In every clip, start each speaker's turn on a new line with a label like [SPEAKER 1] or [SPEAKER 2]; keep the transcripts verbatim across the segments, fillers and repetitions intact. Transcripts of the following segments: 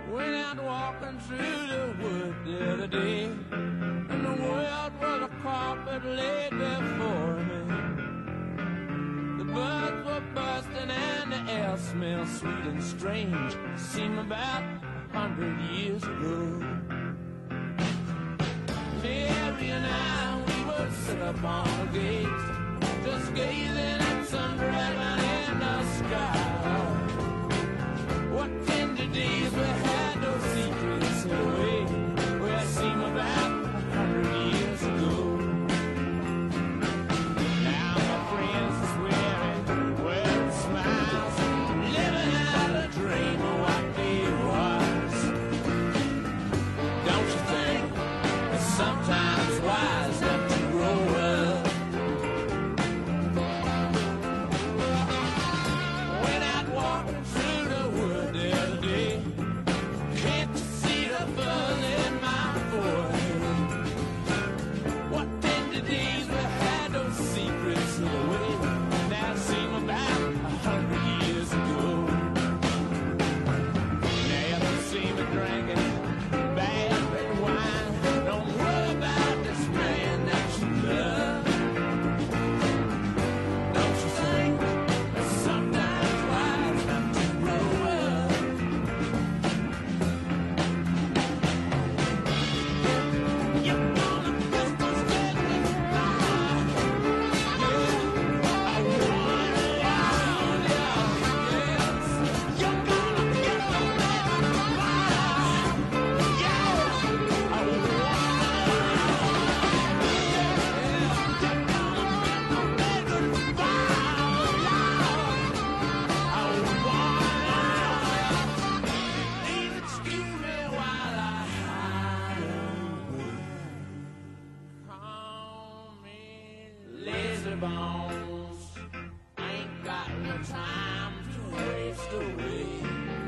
[SPEAKER 1] Went out walking through the wood the other day, and the world was a carpet laid before me. The birds were bursting and the air smelled sweet and strange. Seemed about a hundred years ago. Mary and I, we would sit up on the gates, just gazing at some dragon in the sky. What tender days we had, those secrets hid away, where it seemed about a hundred years ago. Now my friends are swearing, wearing smiles, living out a dream of what they was. Don't you think it's sometimes wise not to grow up? Went out walking through the wood the other day. Can't you see the buzz in my forehead? What tender days we had, those secrets hid away. Now it seems about a hundred years ago. Now you see me drinking bad red wine. Don't worry about this man that you love. Don't you think it's sometimes wise not to grow up? You're gonna miss those dead with fire. Yeah, I want it out, yeah, yes. You're gonna get the dead with fire. Yeah, I want it out. Please excuse me while I hide away. Call me lazy bones. Ain't got no time to waste away.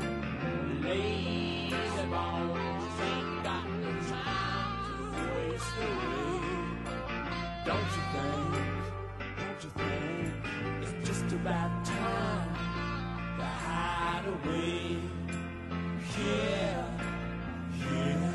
[SPEAKER 1] Lazy bones. Ain't got no time to waste away. Don't you think? Don't you think it's just about time to hide away? Yeah, yeah.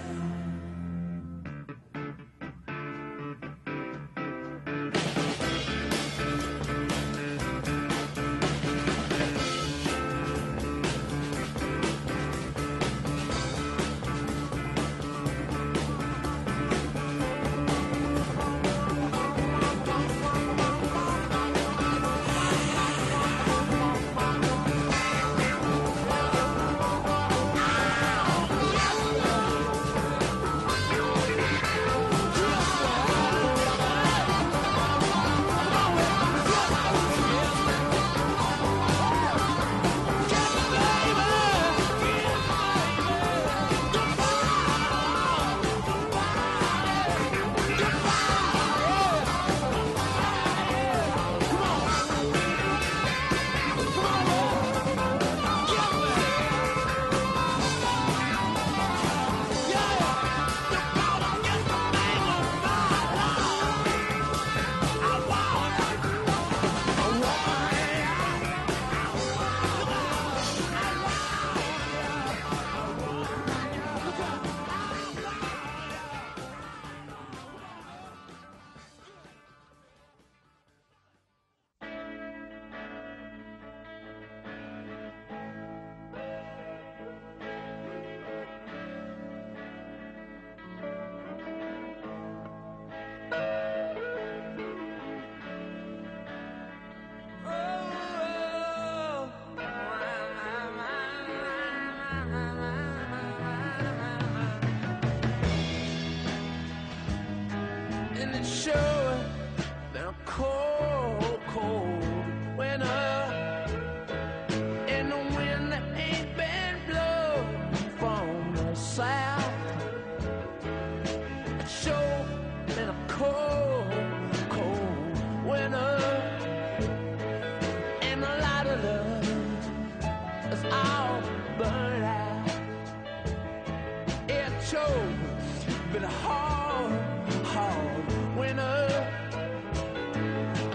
[SPEAKER 1] And it sure been a cold, cold winter, and the wind that ain't been blowing from the south. It sure been a cold, cold winter, and a lot of love is all burned out. It sure been a hard, hard winter,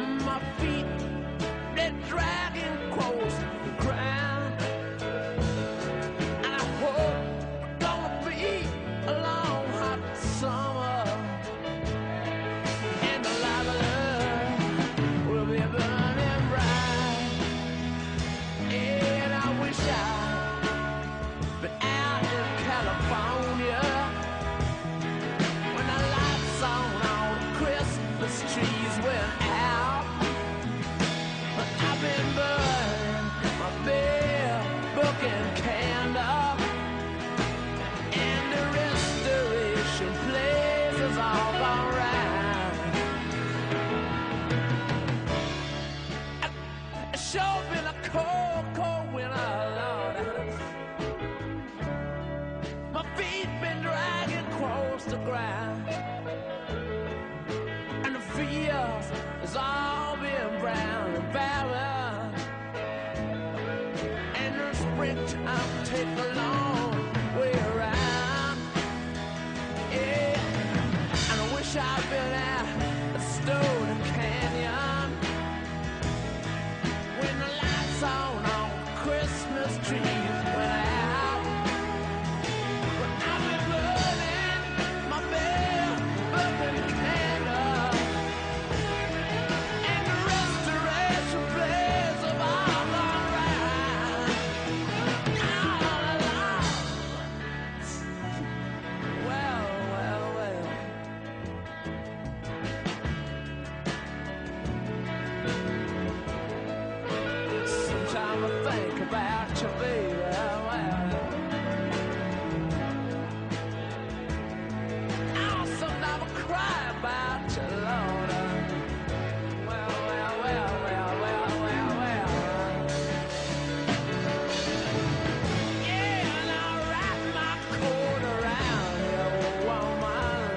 [SPEAKER 1] trees went out. I've been burning my beer, book and candle, and the restoration place is all gone round. It's sure been a cold, cold winter, Lord. My feet been dragging across the ground, and the fields has all been brown and barren, and the springtime take a long way around. Yeah, and I wish I'd been at Stowe Canyon when the lights on on Christmas trees went out. But I've been burning my bell, burning candle, and the restoration plays of all around. All along. Well, well, well. Sometimes I think about you, baby. Well, oh, sometimes I cry about you, Lord. Well, well, well, well, well, well, well. Yeah, and I wrap my coat around you, woman.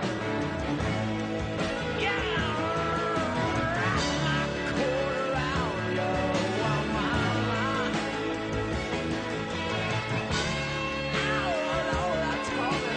[SPEAKER 1] Yeah, I wrap my coat around you, woman. Oh, Lord, I'm talking.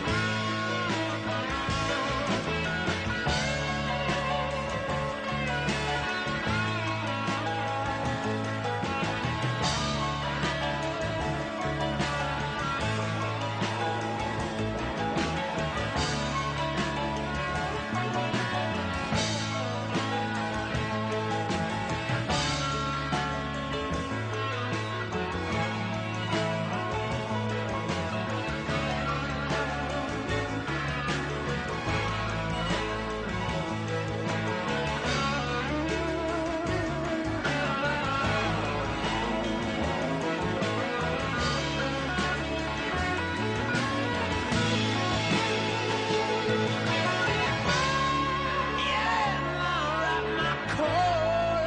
[SPEAKER 1] Yeah, and I wrap my coat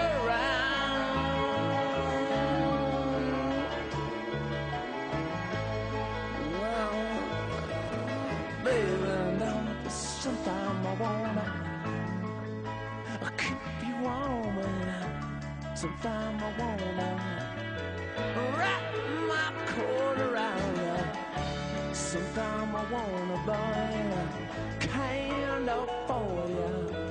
[SPEAKER 1] around. Well, baby, now sometimes I wanna keep you warm, and sometimes I wanna wrap my coat around you. Sometimes I wanna burn a candle for you.